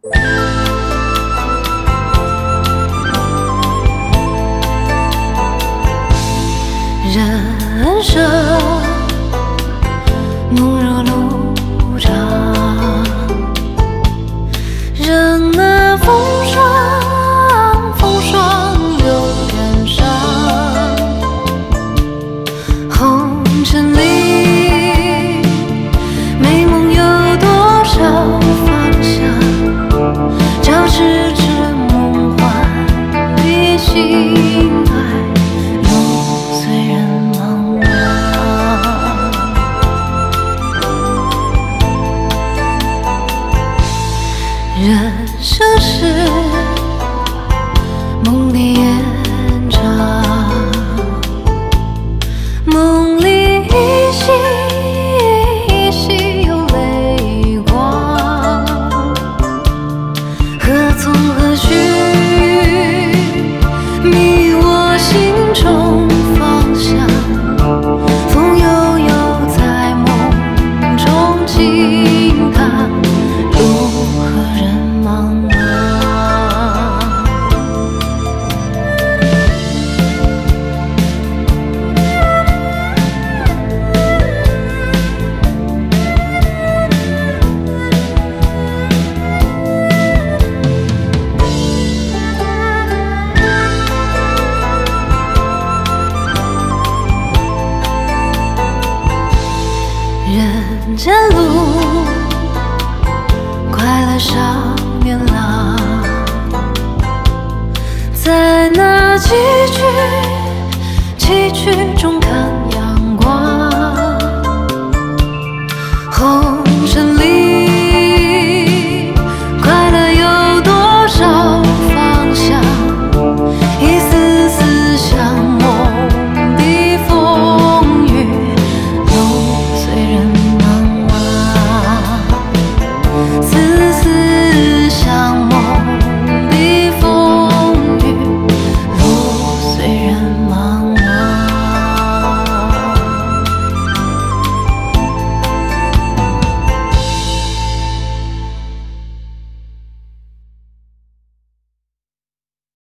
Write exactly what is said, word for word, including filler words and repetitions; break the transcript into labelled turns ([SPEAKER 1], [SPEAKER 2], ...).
[SPEAKER 1] 人生梦若路长，任那风霜风霜有点伤。红尘里美梦有多少方向？交织着梦幻离心爱。 人生是梦里延长，梦里依稀依稀有泪光，何从何去，迷我心中方向。风悠悠在梦中惊叹。 人间路，快乐少年郎，在那崎岖崎岖中看。